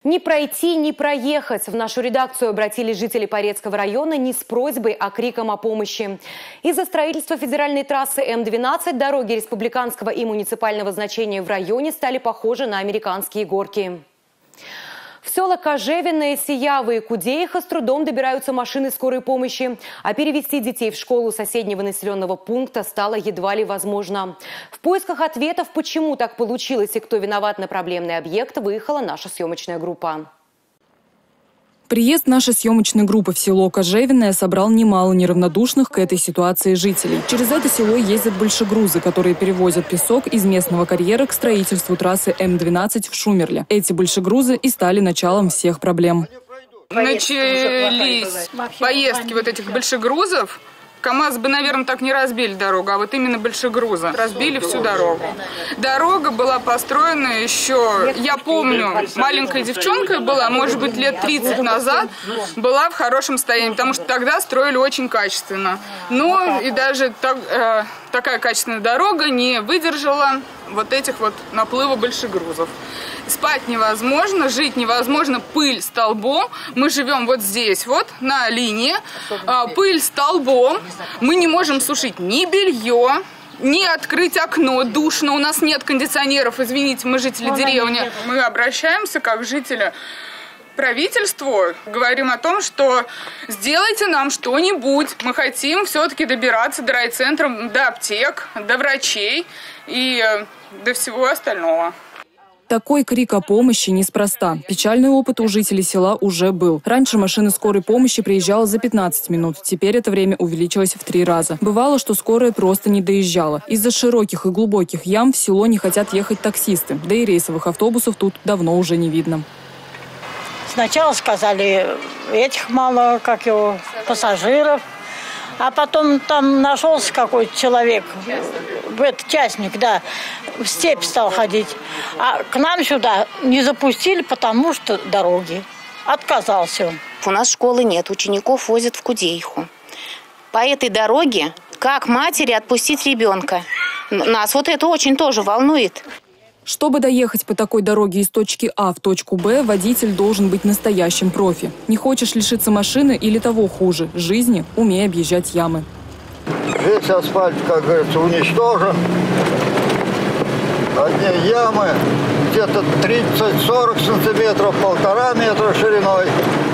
Не пройти, не проехать. В нашу редакцию обратились жители Порецкого района не с просьбой, а криком о помощи. Из-за строительства федеральной трассы М-12 дороги республиканского и муниципального значения в районе стали похожи на американские горки. В села Кожевиное, Сиявы и Кудеиха с трудом добираются машины скорой помощи, а перевести детей в школу соседнего населенного пункта стало едва ли возможно. В поисках ответов, почему так получилось и кто виноват на проблемный объект, выехала наша съемочная группа. Приезд нашей съемочной группы в село Кожевиное собрал немало неравнодушных к этой ситуации жителей. Через это село ездят большегрузы, которые перевозят песок из местного карьера к строительству трассы М-12 в Шумерле. Эти большегрузы и стали началом всех проблем. Начались поездки вот этих большегрузов. КамАЗ бы, наверное, так не разбили дорогу, а вот именно большегрузы разбили всю дорогу. Дорога была построена еще, я помню, маленькой девчонкой была, может быть, лет 30 назад, была в хорошем состоянии, потому что тогда строили очень качественно. Но и даже такая качественная дорога не выдержала вот этих вот наплыва большегрузов. Спать невозможно, жить невозможно, пыль столбом. Мы живем вот здесь, вот на линии, пыль столбом. Мы не можем сушить ни белье, ни открыть окно, душно, у нас нет кондиционеров, извините, мы жители деревни. Мы обращаемся как жители к правительству, говорим о том, что сделайте нам что-нибудь. Мы хотим все-таки добираться до райцентра, до аптек, до врачей и до всего остального. Такой крик о помощи неспроста. Печальный опыт у жителей села уже был. Раньше машина скорой помощи приезжала за 15 минут. Теперь это время увеличилось в 3 раза. Бывало, что скорая просто не доезжала. Из-за широких и глубоких ям в село не хотят ехать таксисты. Да и рейсовых автобусов тут давно уже не видно. Сначала сказали, этих мало, пассажиров. А потом там нашелся какой-то человек, частник, да, в степь стал ходить. А к нам сюда не запустили, потому что дороги. Отказался он. У нас школы нет, учеников возят в Кудеиху. По этой дороге как матери отпустить ребенка? Нас вот это очень тоже волнует. Чтобы доехать по такой дороге из точки А в точку Б, водитель должен быть настоящим профи. Не хочешь лишиться машины или того хуже – жизни, умей объезжать ямы. Весь асфальт, как говорится, уничтожен. Одни ямы, где-то 30-40 сантиметров, 1,5 метра шириной.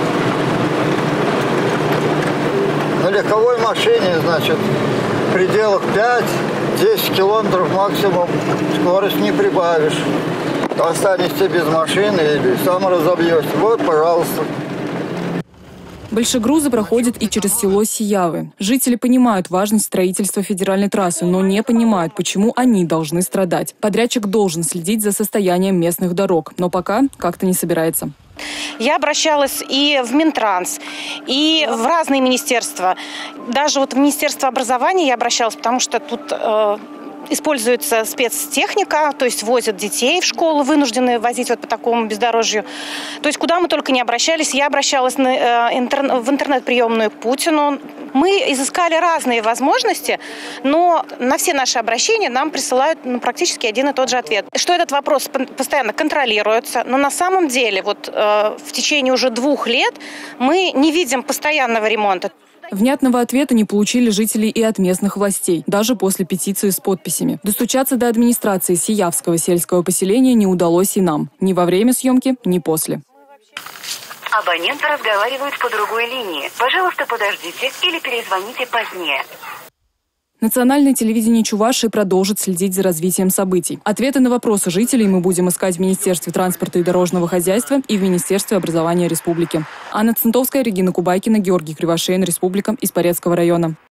На легковой машине, значит, в пределах 5-10 километров максимум скорость не прибавишь. Останешься без машины или сам разобьешься. Вот, пожалуйста. Большегрузы проходят и через село Сиявы. Жители понимают важность строительства федеральной трассы, но не понимают, почему они должны страдать. Подрядчик должен следить за состоянием местных дорог, но пока как-то не собирается. Я обращалась и в Минтранс, и в разные министерства. Даже вот в Министерство образования я обращалась, потому что тут используется спецтехника, то есть возят детей в школу, вынуждены возить вот по такому бездорожью. То есть куда мы только не обращались. Я обращалась в интернет-приемную к Путину. Мы изыскали разные возможности, но на все наши обращения нам присылают практически один и тот же ответ. Что этот вопрос постоянно контролируется, но на самом деле вот в течение уже 2 лет мы не видим постоянного ремонта. Внятного ответа не получили жители и от местных властей, даже после петиции с подписями. Достучаться до администрации Сиявского сельского поселения не удалось и нам. Ни во время съемки, ни после. Абонент разговаривает по другой линии. Пожалуйста, подождите или перезвоните позднее. Национальное телевидение Чувашии продолжит следить за развитием событий. Ответы на вопросы жителей мы будем искать в Министерстве транспорта и дорожного хозяйства и в Министерстве образования республики. Анна Центовская, Регина Кубайкина, Георгий Кривошеин, Республика, из Порецкого района.